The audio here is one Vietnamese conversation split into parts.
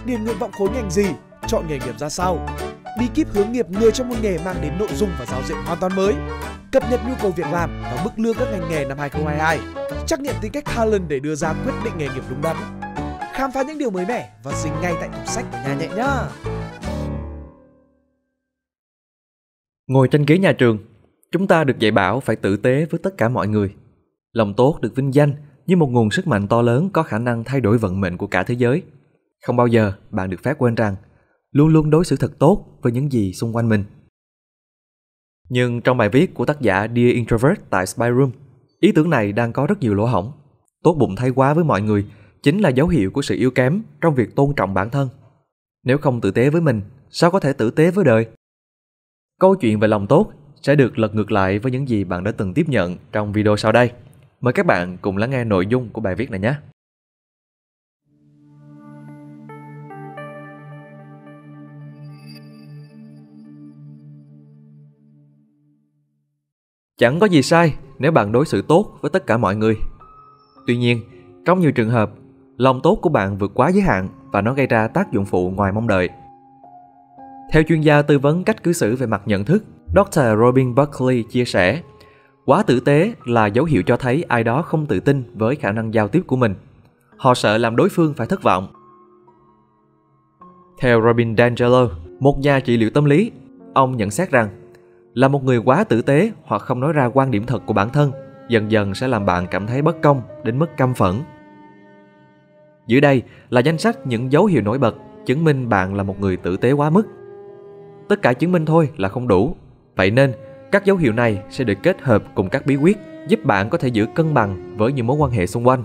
điền nguyện vọng khối ngành gì, chọn nghề nghiệp ra sao, bí kíp hướng nghiệp người trong một nghề mang đến nội dung và giao diện hoàn toàn mới, cập nhật nhu cầu việc làm và mức lương các ngành nghề năm 2022, trắc nghiệm tính cách talent để đưa ra quyết định nghề nghiệp đúng đắn. Khám phá những điều mới mẻ và dính ngay tại tủ sách của Nhà Nhẹ nhá. Ngồi trên ghế nhà trường, chúng ta được dạy bảo phải tử tế với tất cả mọi người. Lòng tốt được vinh danh như một nguồn sức mạnh to lớn có khả năng thay đổi vận mệnh của cả thế giới. Không bao giờ bạn được phép quên rằng luôn luôn đối xử thật tốt với những gì xung quanh mình. Nhưng trong bài viết của tác giả Dear Introvert tại Spy Room, ý tưởng này đang có rất nhiều lỗ hổng. Tốt bụng thái quá với mọi người chính là dấu hiệu của sự yếu kém trong việc tôn trọng bản thân. Nếu không tử tế với mình, sao có thể tử tế với đời? Câu chuyện về lòng tốt sẽ được lật ngược lại với những gì bạn đã từng tiếp nhận trong video sau đây. Mời các bạn cùng lắng nghe nội dung của bài viết này nhé. Chẳng có gì sai nếu bạn đối xử tốt với tất cả mọi người. Tuy nhiên, trong nhiều trường hợp, lòng tốt của bạn vượt quá giới hạn và nó gây ra tác dụng phụ ngoài mong đợi. Theo chuyên gia tư vấn cách cư xử về mặt nhận thức, Dr. Robin Buckley chia sẻ, quá tử tế là dấu hiệu cho thấy ai đó không tự tin với khả năng giao tiếp của mình. Họ sợ làm đối phương phải thất vọng. Theo Robin DiAngelo, một nhà trị liệu tâm lý, ông nhận xét rằng là một người quá tử tế hoặc không nói ra quan điểm thật của bản thân dần dần sẽ làm bạn cảm thấy bất công đến mức căm phẫn. Dưới đây là danh sách những dấu hiệu nổi bật chứng minh bạn là một người tử tế quá mức. Tất cả chứng minh thôi là không đủ. Vậy nên, các dấu hiệu này sẽ được kết hợp cùng các bí quyết giúp bạn có thể giữ cân bằng với những mối quan hệ xung quanh.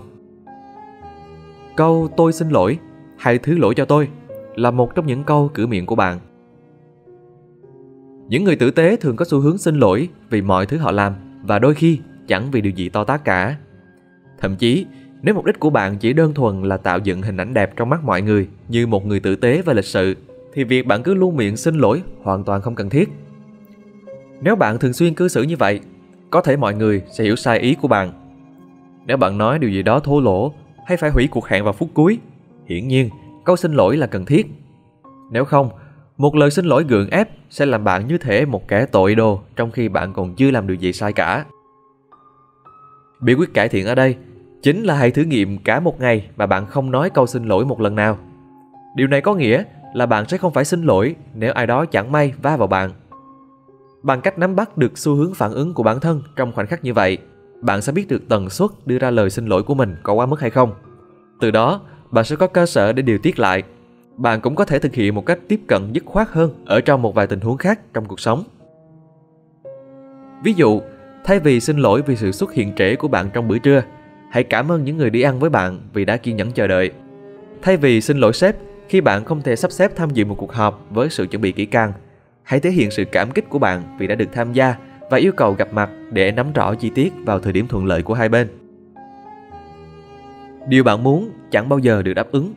Câu "tôi xin lỗi" hay "thứ lỗi cho tôi" là một trong những câu cửa miệng của bạn. Những người tử tế thường có xu hướng xin lỗi vì mọi thứ họ làm và đôi khi chẳng vì điều gì to tát cả. Thậm chí, nếu mục đích của bạn chỉ đơn thuần là tạo dựng hình ảnh đẹp trong mắt mọi người như một người tử tế và lịch sự, thì việc bạn cứ luôn miệng xin lỗi hoàn toàn không cần thiết. Nếu bạn thường xuyên cư xử như vậy, có thể mọi người sẽ hiểu sai ý của bạn. Nếu bạn nói điều gì đó thô lỗ hay phải hủy cuộc hẹn vào phút cuối, hiển nhiên câu xin lỗi là cần thiết. Nếu không, một lời xin lỗi gượng ép sẽ làm bạn như thể một kẻ tội đồ trong khi bạn còn chưa làm điều gì sai cả. Bí quyết cải thiện ở đây chính là hãy thử nghiệm cả một ngày mà bạn không nói câu xin lỗi một lần nào. Điều này có nghĩa là bạn sẽ không phải xin lỗi nếu ai đó chẳng may va vào bạn. Bằng cách nắm bắt được xu hướng phản ứng của bản thân trong khoảnh khắc như vậy, bạn sẽ biết được tần suất đưa ra lời xin lỗi của mình có quá mức hay không. Từ đó, bạn sẽ có cơ sở để điều tiết lại. Bạn cũng có thể thực hiện một cách tiếp cận dứt khoát hơn ở trong một vài tình huống khác trong cuộc sống. Ví dụ, thay vì xin lỗi vì sự xuất hiện trễ của bạn trong bữa trưa, hãy cảm ơn những người đi ăn với bạn vì đã kiên nhẫn chờ đợi. Thay vì xin lỗi sếp khi bạn không thể sắp xếp tham dự một cuộc họp với sự chuẩn bị kỹ càng, hãy thể hiện sự cảm kích của bạn vì đã được tham gia và yêu cầu gặp mặt để nắm rõ chi tiết vào thời điểm thuận lợi của hai bên. Điều bạn muốn chẳng bao giờ được đáp ứng.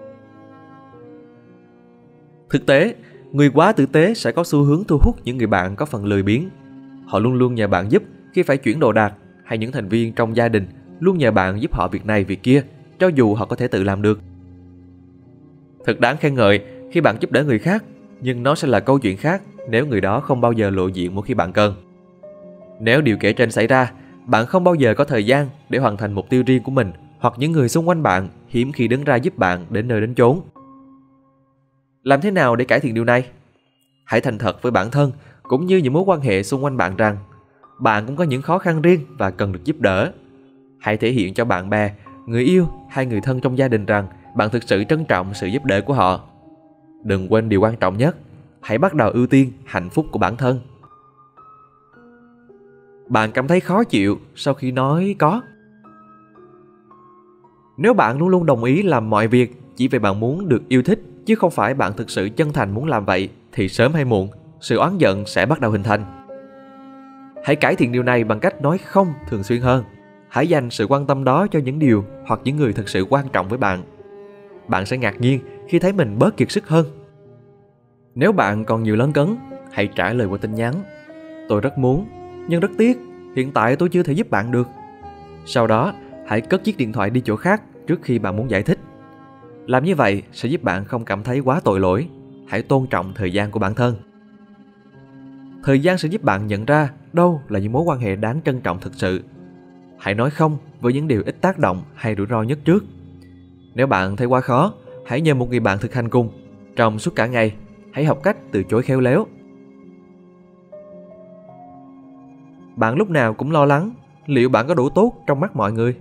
Thực tế, người quá tử tế sẽ có xu hướng thu hút những người bạn có phần lười biếng. Họ luôn luôn nhờ bạn giúp khi phải chuyển đồ đạc, hay những thành viên trong gia đình luôn nhờ bạn giúp họ việc này việc kia, cho dù họ có thể tự làm được. Thật đáng khen ngợi khi bạn giúp đỡ người khác, nhưng nó sẽ là câu chuyện khác nếu người đó không bao giờ lộ diện mỗi khi bạn cần. Nếu điều kể trên xảy ra, bạn không bao giờ có thời gian để hoàn thành mục tiêu riêng của mình, hoặc những người xung quanh bạn hiếm khi đứng ra giúp bạn đến nơi đến chốn. Làm thế nào để cải thiện điều này? Hãy thành thật với bản thân cũng như những mối quan hệ xung quanh bạn rằng bạn cũng có những khó khăn riêng và cần được giúp đỡ. Hãy thể hiện cho bạn bè, người yêu hay người thân trong gia đình rằng bạn thực sự trân trọng sự giúp đỡ của họ. Đừng quên điều quan trọng nhất, hãy bắt đầu ưu tiên hạnh phúc của bản thân. Bạn cảm thấy khó chịu sau khi nói có. Nếu bạn luôn luôn đồng ý làm mọi việc chỉ vì bạn muốn được yêu thích, chứ không phải bạn thực sự chân thành muốn làm vậy, thì sớm hay muộn, sự oán giận sẽ bắt đầu hình thành. Hãy cải thiện điều này bằng cách nói không thường xuyên hơn. Hãy dành sự quan tâm đó cho những điều hoặc những người thực sự quan trọng với bạn. Bạn sẽ ngạc nhiên khi thấy mình bớt kiệt sức hơn. Nếu bạn còn nhiều lấn cấn, hãy trả lời qua tin nhắn. Tôi rất muốn, nhưng rất tiếc, hiện tại tôi chưa thể giúp bạn được. Sau đó, hãy cất chiếc điện thoại đi chỗ khác trước khi bạn muốn giải thích. Làm như vậy sẽ giúp bạn không cảm thấy quá tội lỗi. Hãy tôn trọng thời gian của bản thân. Thời gian sẽ giúp bạn nhận ra đâu là những mối quan hệ đáng trân trọng thực sự. Hãy nói không với những điều ít tác động hay rủi ro nhất trước. Nếu bạn thấy quá khó, hãy nhờ một người bạn thực hành cùng. Trong suốt cả ngày, hãy học cách từ chối khéo léo. Bạn lúc nào cũng lo lắng, liệu bạn có đủ tốt trong mắt mọi người?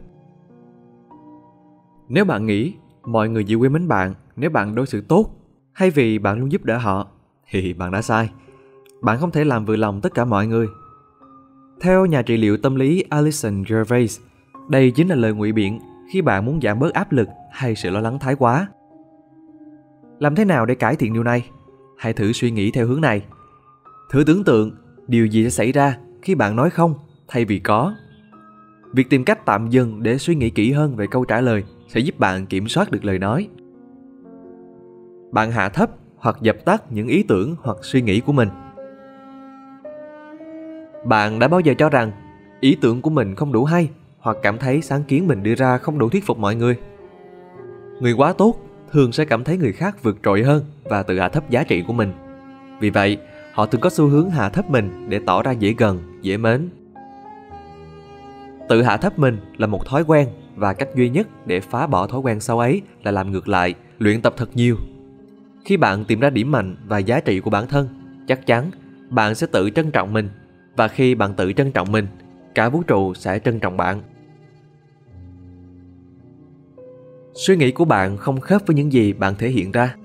Nếu bạn nghĩ mọi người chỉ quý mến bạn nếu bạn đối xử tốt, hay vì bạn luôn giúp đỡ họ, thì bạn đã sai. Bạn không thể làm vừa lòng tất cả mọi người. Theo nhà trị liệu tâm lý Alison Gervais, đây chính là lời ngụy biện khi bạn muốn giảm bớt áp lực hay sự lo lắng thái quá. Làm thế nào để cải thiện điều này? Hãy thử suy nghĩ theo hướng này. Thử tưởng tượng điều gì sẽ xảy ra khi bạn nói không thay vì có. Việc tìm cách tạm dừng để suy nghĩ kỹ hơn về câu trả lời sẽ giúp bạn kiểm soát được lời nói. Bạn hạ thấp hoặc dập tắt những ý tưởng hoặc suy nghĩ của mình. Bạn đã bao giờ cho rằng ý tưởng của mình không đủ hay hoặc cảm thấy sáng kiến mình đưa ra không đủ thuyết phục mọi người? Người quá tốt thường sẽ cảm thấy người khác vượt trội hơn và tự hạ thấp giá trị của mình. Vì vậy, họ thường có xu hướng hạ thấp mình để tỏ ra dễ gần, dễ mến. Tự hạ thấp mình là một thói quen và cách duy nhất để phá bỏ thói quen xấu ấy là làm ngược lại, luyện tập thật nhiều. Khi bạn tìm ra điểm mạnh và giá trị của bản thân, chắc chắn bạn sẽ tự trân trọng mình. Và khi bạn tự trân trọng mình, cả vũ trụ sẽ trân trọng bạn. Suy nghĩ của bạn không khớp với những gì bạn thể hiện ra.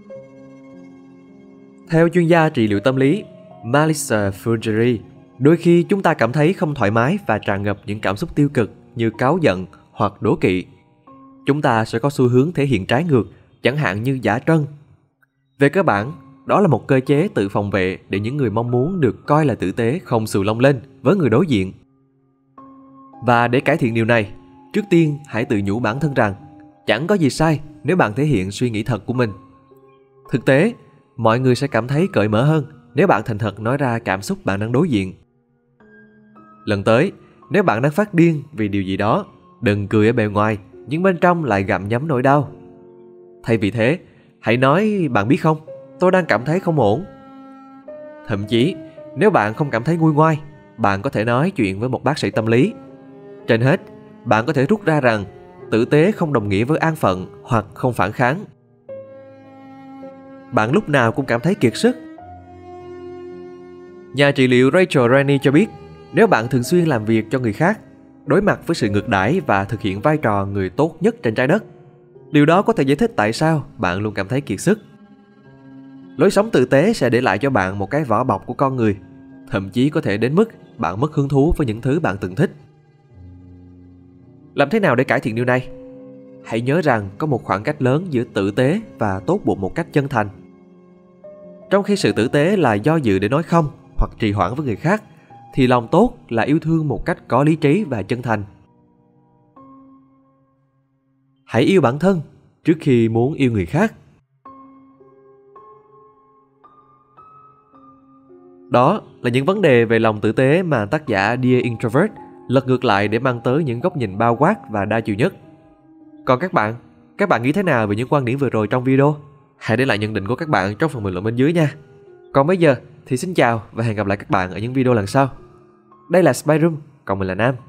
Theo chuyên gia trị liệu tâm lý Melissa Fugere, đôi khi chúng ta cảm thấy không thoải mái và tràn ngập những cảm xúc tiêu cực như cáu giận hoặc đố kỵ. Chúng ta sẽ có xu hướng thể hiện trái ngược, chẳng hạn như giả trân. Về cơ bản, đó là một cơ chế tự phòng vệ để những người mong muốn được coi là tử tế không xù lông lên với người đối diện. Và để cải thiện điều này, trước tiên hãy tự nhủ bản thân rằng chẳng có gì sai nếu bạn thể hiện suy nghĩ thật của mình. Thực tế, mọi người sẽ cảm thấy cởi mở hơn nếu bạn thành thật nói ra cảm xúc bạn đang đối diện. Lần tới, nếu bạn đang phát điên vì điều gì đó, đừng cười ở bề ngoài nhưng bên trong lại gặm nhấm nỗi đau. Thay vì thế, hãy nói bạn biết không, tôi đang cảm thấy không ổn. Thậm chí, nếu bạn không cảm thấy nguôi ngoai, bạn có thể nói chuyện với một bác sĩ tâm lý. Trên hết, bạn có thể rút ra rằng tử tế không đồng nghĩa với an phận hoặc không phản kháng. Bạn lúc nào cũng cảm thấy kiệt sức. Nhà trị liệu Rachel Rennie cho biết, nếu bạn thường xuyên làm việc cho người khác, đối mặt với sự ngược đãi và thực hiện vai trò người tốt nhất trên trái đất, điều đó có thể giải thích tại sao bạn luôn cảm thấy kiệt sức. Lối sống tử tế sẽ để lại cho bạn một cái vỏ bọc của con người, thậm chí có thể đến mức bạn mất hứng thú với những thứ bạn từng thích. Làm thế nào để cải thiện điều này? Hãy nhớ rằng có một khoảng cách lớn giữa tử tế và tốt bụng một cách chân thành. Trong khi sự tử tế là do dự để nói không hoặc trì hoãn với người khác, thì lòng tốt là yêu thương một cách có lý trí và chân thành. Hãy yêu bản thân trước khi muốn yêu người khác. Đó là những vấn đề về lòng tử tế mà tác giả Dear Introvert lật ngược lại để mang tới những góc nhìn bao quát và đa chiều nhất. Còn các bạn nghĩ thế nào về những quan điểm vừa rồi trong video? Hãy để lại nhận định của các bạn trong phần bình luận bên dưới nha. Còn bây giờ thì xin chào và hẹn gặp lại các bạn ở những video lần sau. Đây là Spy Room, còn mình là Nam.